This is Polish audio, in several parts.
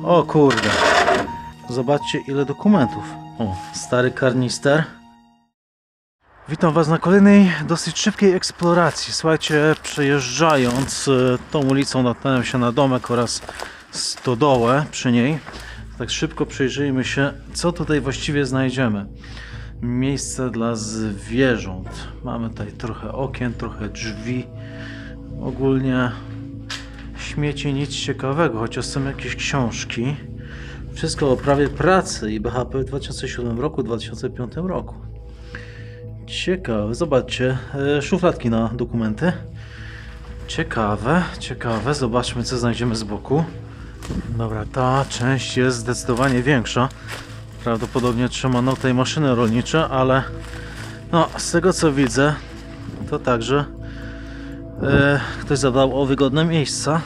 O kurde. Zobaczcie ile dokumentów. O, stary karnister. Witam Was na kolejnej dosyć szybkiej eksploracji. Słuchajcie, przejeżdżając tą ulicą natknąłem się na domek oraz stodołę przy niej. Tak szybko przyjrzyjmy się, co tutaj właściwie znajdziemy. Miejsce dla zwierząt. Mamy tutaj trochę okien, trochę drzwi. Ogólnie śmieci, nic ciekawego, chociaż są jakieś książki. Wszystko o prawie pracy i BHP w 2007 roku, 2005 roku. Ciekawe, zobaczcie, szufladki na dokumenty. Ciekawe, ciekawe, zobaczmy co znajdziemy z boku. Dobra, ta część jest zdecydowanie większa. Prawdopodobnie trzymano tutaj maszyny rolnicze, ale no, z tego co widzę, to także ktoś zadbał o wygodne miejsca.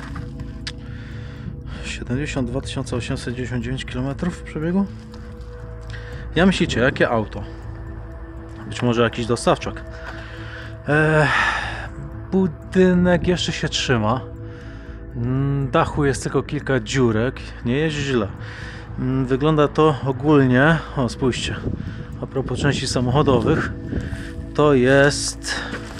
72 899 km w przebiegu. Ja myślicie, jakie auto? Być może jakiś dostawczak. Budynek jeszcze się trzyma. Dachu jest tylko kilka dziurek. Nie jest źle. Wygląda to ogólnie. O, spójrzcie. A propos części samochodowych, to jest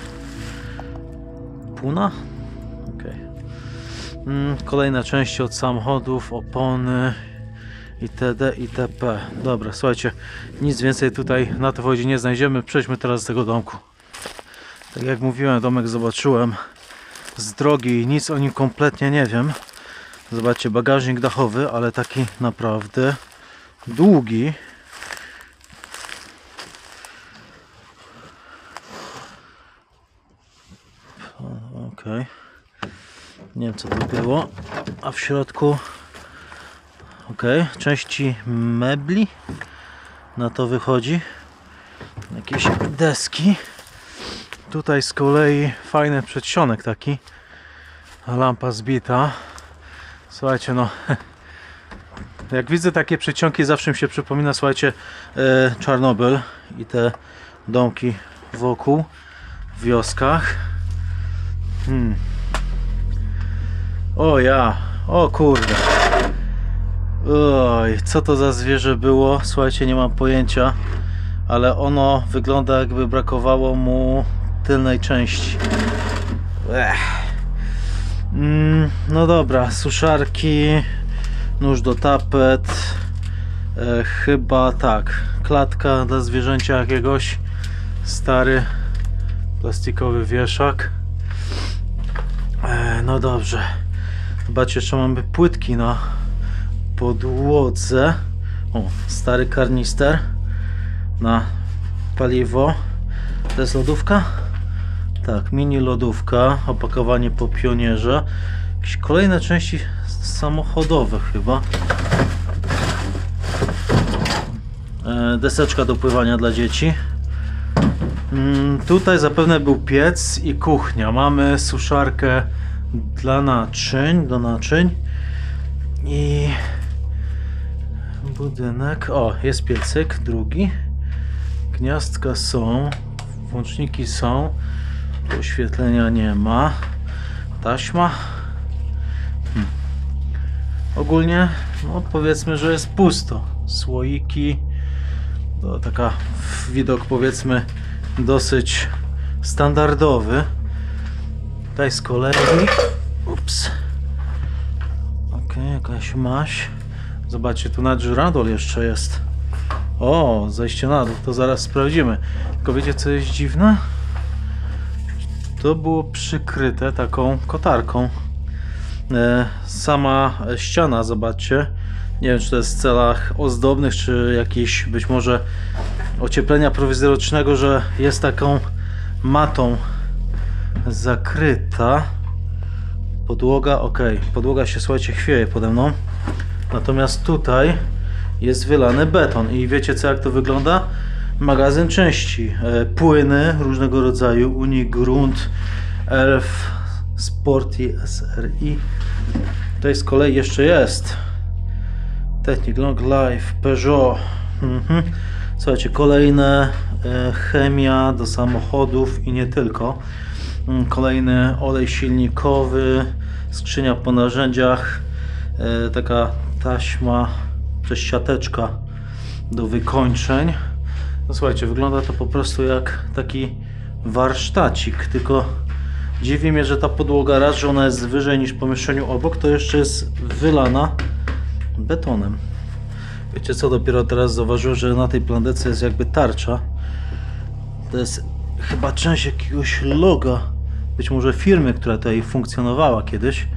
Puna? Okay. Kolejne części od samochodów, opony itd. itp. Dobra, słuchajcie, nic więcej tutaj na to chodzi nie znajdziemy. Przejdźmy teraz z tego domku. Tak jak mówiłem, domek zobaczyłem z drogi i nic o nim kompletnie nie wiem. Zobaczcie, bagażnik dachowy, ale taki naprawdę długi. Okej. Nie wiem co to było. A w środku części mebli. Na to wychodzi. Jakieś deski. Tutaj z kolei fajny przedsionek taki. Lampa zbita. Słuchajcie, no jak widzę takie przedsionki, zawsze mi się przypomina, słuchajcie, Czarnobyl i te domki wokół w wioskach. O kurde. Oj, co to za zwierzę było? Słuchajcie, nie mam pojęcia, ale ono wygląda jakby brakowało mu tylnej części. No dobra, suszarki, nóż do tapet, chyba tak, klatka dla zwierzęcia jakiegoś, stary plastikowy wieszak. No dobrze, zobaczcie, jeszcze mamy płytki na podłodze. O, stary karnister na paliwo. To jest lodówka? Tak, mini lodówka, opakowanie po pionierze. Jakieś kolejne części samochodowe chyba. Deseczka do pływania dla dzieci. Tutaj zapewne był piec i kuchnia. Mamy suszarkę dla naczyń, do naczyń. I budynek. O, jest piecyk, drugi. Gniazdka są, włączniki są. Oświetlenia nie ma. Taśma. Ogólnie, no powiedzmy, że jest pusto. Słoiki. To taka widok, powiedzmy, dosyć standardowy. Tutaj z kolei. Ups. Jakaś maś. Zobaczcie, tu nadżuradol jeszcze jest. O, zejście na dół, to zaraz sprawdzimy. Tylko wiecie co jest dziwne? To było przykryte taką kotarką. Sama ściana, zobaczcie. Nie wiem, czy to jest w celach ozdobnych, czy jakiś być może ocieplenia prowizorycznego, że jest taką matą zakryta. Podłoga, podłoga się, słuchajcie, chwieje pode mną. Natomiast tutaj jest wylany beton i wiecie co, jak to wygląda? Magazyn części, płyny różnego rodzaju, Unigrunt, Elf, Sporty SRI. Tutaj z kolei jeszcze jest Technic Long Life, Peugeot. Słuchajcie, kolejne chemia do samochodów i nie tylko. Kolejny olej silnikowy, skrzynia po narzędziach, taka taśma, czy siateczka do wykończeń. No słuchajcie, wygląda to po prostu jak taki warsztacik, tylko dziwi mnie, że ta podłoga, raz, że ona jest wyżej niż w pomieszczeniu obok, to jeszcze jest wylana betonem. Wiecie co, dopiero teraz zauważyłem, że na tej plandece jest jakby tarcza. To jest chyba część jakiegoś loga, być może firmy, która tutaj funkcjonowała kiedyś.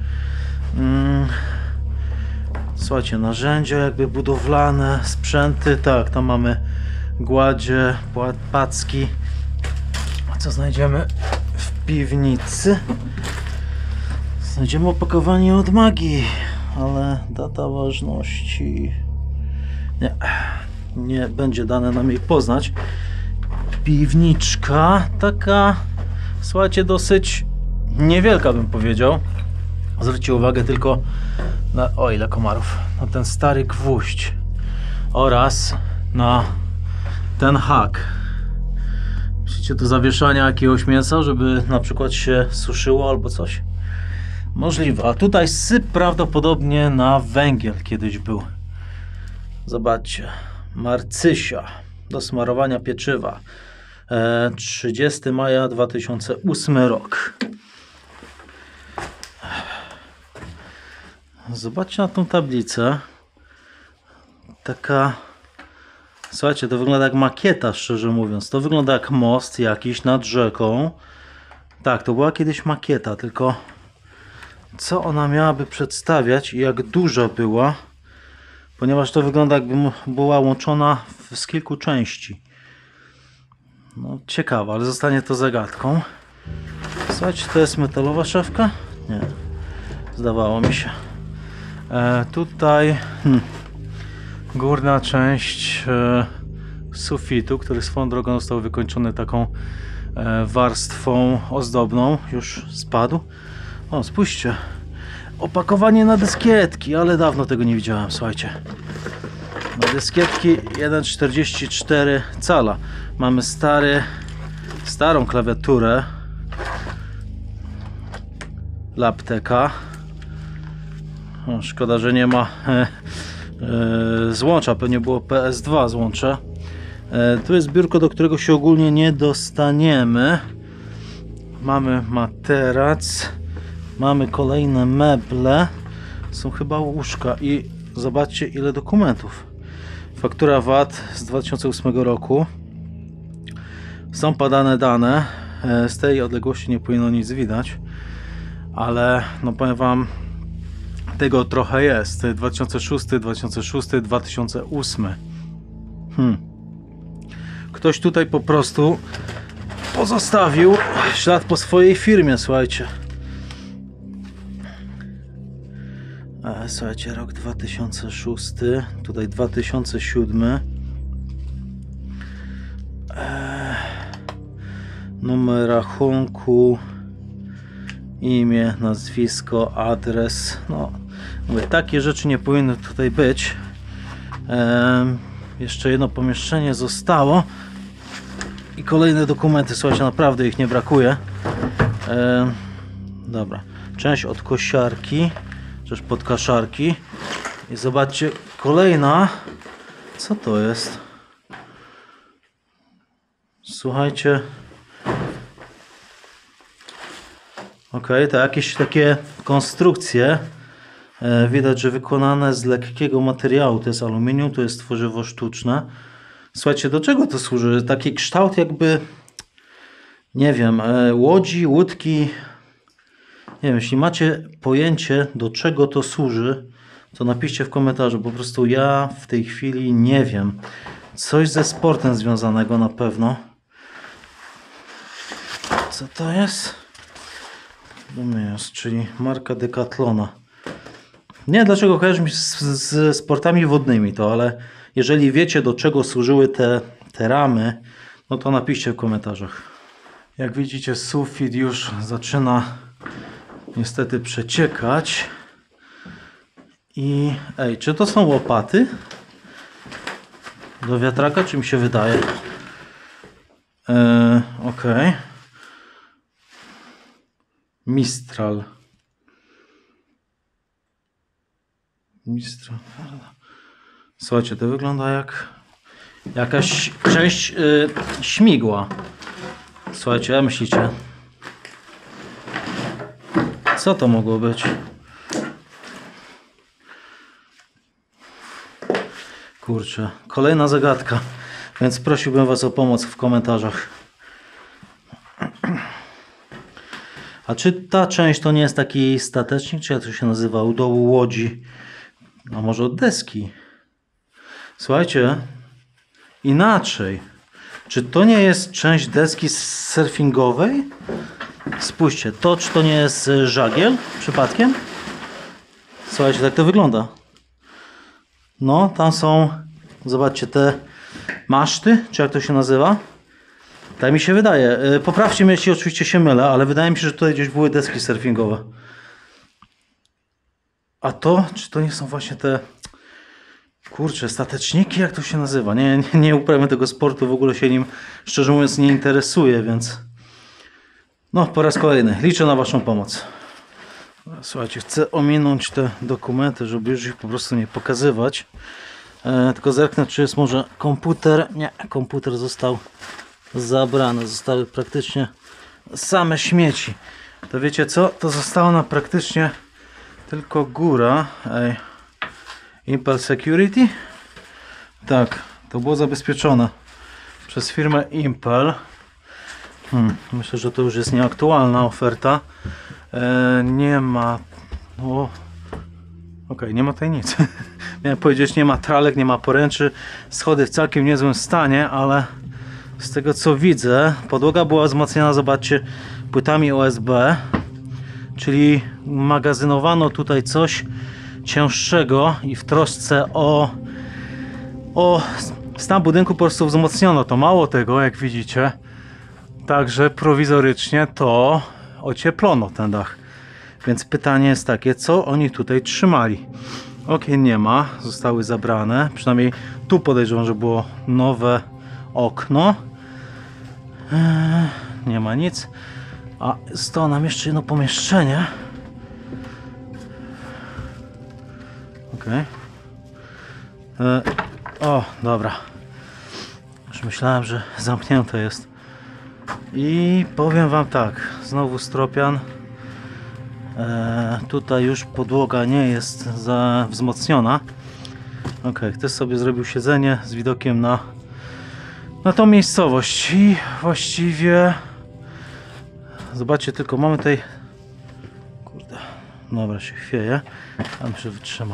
Słuchajcie, narzędzia jakby budowlane, sprzęty, tak, tam mamy gładzie, packi. A co znajdziemy w piwnicy? Znajdziemy opakowanie od Magii, ale data ważności nie będzie dane nam jej poznać. Piwniczka taka, słuchajcie, dosyć niewielka, bym powiedział. Zwróćcie uwagę tylko na, o ile komarów, na ten stary gwóźdź oraz na ten hak. Myślicie, do zawieszania jakiegoś mięsa, żeby na przykład się suszyło albo coś? Możliwe. A tutaj syp prawdopodobnie na węgiel kiedyś był. Zobaczcie. Marcysia do smarowania pieczywa. 30 maja 2008 rok. Zobaczcie na tą tablicę. Taka... Słuchajcie, to wygląda jak makieta, szczerze mówiąc. To wygląda jak most jakiś nad rzeką. Tak, to była kiedyś makieta, tylko co ona miałaby przedstawiać i jak duża była, ponieważ to wygląda jakby była łączona z kilku części. No ciekawe, ale zostanie to zagadką. Słuchajcie, to jest metalowa szafka? Nie, zdawało mi się. Tutaj górna część sufitu, który swoją drogą został wykończony taką warstwą ozdobną, już spadł. O, spójrzcie, opakowanie na dyskietki, ale dawno tego nie widziałem, słuchajcie. Na dyskietki 1,44 cala. Mamy starą klawiaturę Lapteka. O, szkoda, że nie ma złącza, pewnie było PS2 złącze. Tu jest biurko, do którego się ogólnie nie dostaniemy. Mamy materac, mamy kolejne meble, są chyba łóżka i zobaczcie ile dokumentów. Faktura VAT z 2008 roku. Są podane dane, z tej odległości nie powinno nic widać, ale no powiem wam, tego trochę jest. 2006, 2008. Ktoś tutaj po prostu pozostawił ślad po swojej firmie, słuchajcie. Słuchajcie, rok 2006, tutaj 2007. Numer rachunku, imię, nazwisko, adres. No, mówię, takie rzeczy nie powinny tutaj być. Jeszcze jedno pomieszczenie zostało i kolejne dokumenty, słuchajcie, naprawdę ich nie brakuje. Dobra, część od kosiarki, też pod kaszarki i zobaczcie, kolejna, co to jest? Słuchajcie, ok, to jakieś takie konstrukcje, widać, że wykonane z lekkiego materiału, to jest aluminium, to jest tworzywo sztuczne. Słuchajcie, do czego to służy? Taki kształt jakby, nie wiem, łodzi, łódki. Nie wiem, jeśli macie pojęcie, do czego to służy, to napiszcie w komentarzu. Po prostu ja w tej chwili nie wiem. Coś ze sportem związanego na pewno. Co to jest? Dominios, czyli marka Decathlona. Nie wiem, dlaczego kojarzy mi się z sportami wodnymi to, ale jeżeli wiecie, do czego służyły te ramy, no to napiszcie w komentarzach. Jak widzicie, sufit już zaczyna niestety przeciekać. I ej, czy to są łopaty do wiatraka, czy mi się wydaje? Ok. Mistral. Mistrz. Słuchajcie, to wygląda jak jakaś część śmigła. Słuchajcie, jak myślicie? Co to mogło być? Kurczę, kolejna zagadka, więc prosiłbym Was o pomoc w komentarzach. A czy ta część to nie jest taki statecznik, czy jak to się nazywa, u dołu łodzi? A może od deski? Słuchajcie, inaczej. Czy to nie jest część deski surfingowej? Spójrzcie, to czy to nie jest żagiel przypadkiem? Słuchajcie, tak to wygląda. No, tam są, zobaczcie, te maszty, czy jak to się nazywa? Tak mi się wydaje. Poprawcie mnie, jeśli oczywiście się mylę, ale wydaje mi się, że tutaj gdzieś były deski surfingowe. A to, czy to nie są właśnie te, kurczę, stateczniki, jak to się nazywa? Nie uprawiam tego sportu, w ogóle się nim, szczerze mówiąc, nie interesuję, więc no, po raz kolejny liczę na Waszą pomoc. Słuchajcie, chcę ominąć te dokumenty, żeby już ich po prostu nie pokazywać. Tylko zerknę, czy jest może komputer. Nie, komputer został zabrany. Zostały praktycznie same śmieci. To wiecie co? To została nam praktycznie tylko góra. Impel Security. Tak, to było zabezpieczone przez firmę Impel. Myślę, że to już jest nieaktualna oferta. Nie ma... Okej, nie ma tutaj nic. Miałem powiedzieć, nie ma tralek, nie ma poręczy. Schody w całkiem niezłym stanie, ale z tego co widzę, podłoga była wzmocniona, zobaczcie, płytami OSB. Czyli magazynowano tutaj coś cięższego i w trosce o stan budynku po prostu wzmocniono to. Mało tego, jak widzicie, także prowizorycznie to ocieplono ten dach. Więc pytanie jest takie, co oni tutaj trzymali? Okien nie ma, zostały zabrane. Przynajmniej tu podejrzewam, że było nowe okno. Nie ma nic. A zostało nam jeszcze jedno pomieszczenie. Okej. O, dobra. Już myślałem, że zamknięte jest. I powiem Wam tak, znowu stropian. Tutaj już podłoga nie jest za wzmocniona. Ok, ktoś sobie zrobił siedzenie z widokiem na tą miejscowość i właściwie zobaczcie, tylko mamy tutaj, kurde, dobra, się chwieje, a myślę, że wytrzyma.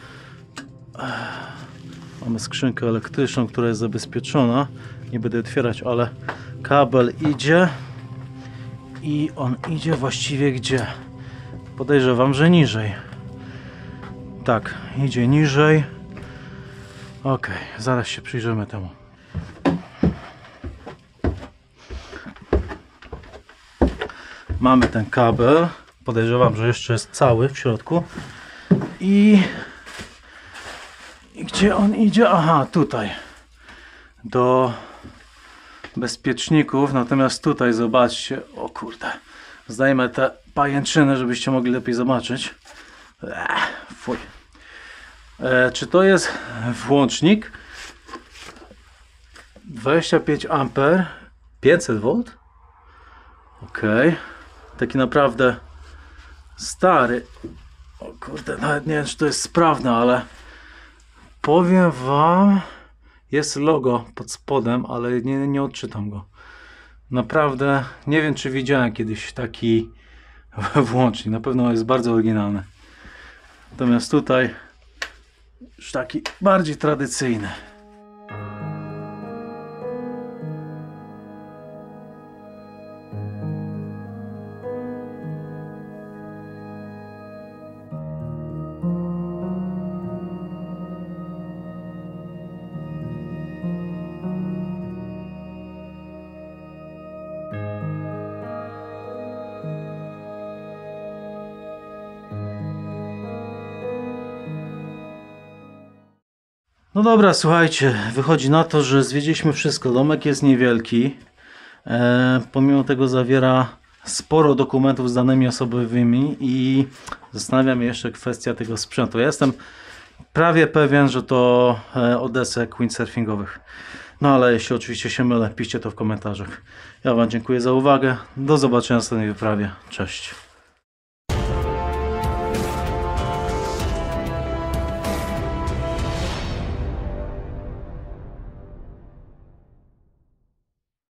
Mamy skrzynkę elektryczną, która jest zabezpieczona, nie będę otwierać, ale kabel idzie i on idzie właściwie gdzie? Podejrzewam, że niżej. Tak, idzie niżej. Ok, zaraz się przyjrzymy temu. Mamy ten kabel. Podejrzewam, że jeszcze jest cały w środku. I gdzie on idzie? Aha, tutaj. Do bezpieczników. Natomiast tutaj zobaczcie. O kurde. Zdajmy te pajęczyny, żebyście mogli lepiej zobaczyć. Fuj. Czy to jest włącznik 25 A 500 V? Ok, taki naprawdę stary. O kurde, nawet nie wiem, czy to jest sprawne, ale powiem Wam, jest logo pod spodem, ale nie odczytam go. Naprawdę nie wiem, czy widziałem kiedyś taki włącznik. Na pewno jest bardzo oryginalny. Natomiast tutaj już taki bardziej tradycyjny. No dobra, słuchajcie, wychodzi na to, że zwiedziliśmy wszystko. Domek jest niewielki. Pomimo tego zawiera sporo dokumentów z danymi osobowymi i zastanawia mnie jeszcze kwestia tego sprzętu. Ja jestem prawie pewien, że to od desek windsurfingowych. No ale jeśli oczywiście się mylę, piszcie to w komentarzach. Ja Wam dziękuję za uwagę. Do zobaczenia na następnej wyprawie. Cześć.